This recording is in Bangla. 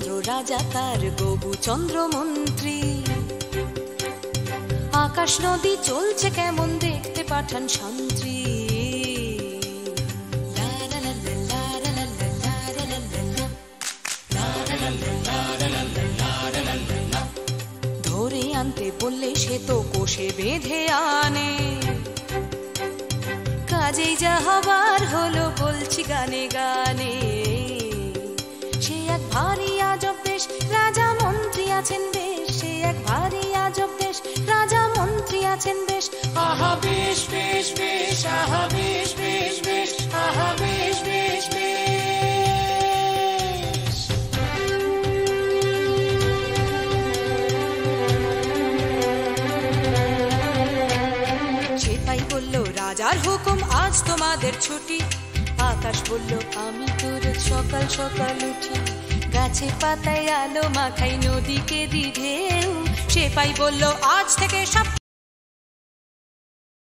চন্দ্র রাজা তার গবু চন্দ্র মন্ত্রী। আকাশ নদী চলছে কেমন দেখতে পাঠান শান্তি। ধরে আনতে বললে সে তো কোষে বেঁধে আনে, কাজেই যা হবার হলো বলছি গানে গানে। সে এক ভারী আজব দেশ, রাজা মন্ত্রী আছেন বেশ। সে এক ভারী আজব দেশ, রাজা মন্ত্রী আছেন বেশ। আহা বেশ বেশ বেশ, আহা বেশ বেশ বেশ, আহা বেশ বেশ বেশ। সেপাই বলল রাজার হুকুম আজ তোমাদের ছুটি। আকাশ বলল আমি তো রোজ সকাল সকাল উঠি, গাছে পাতায় আলো মাখাই নদীকে দি ঢেউ। সেপাই বলল আজ থেকে সব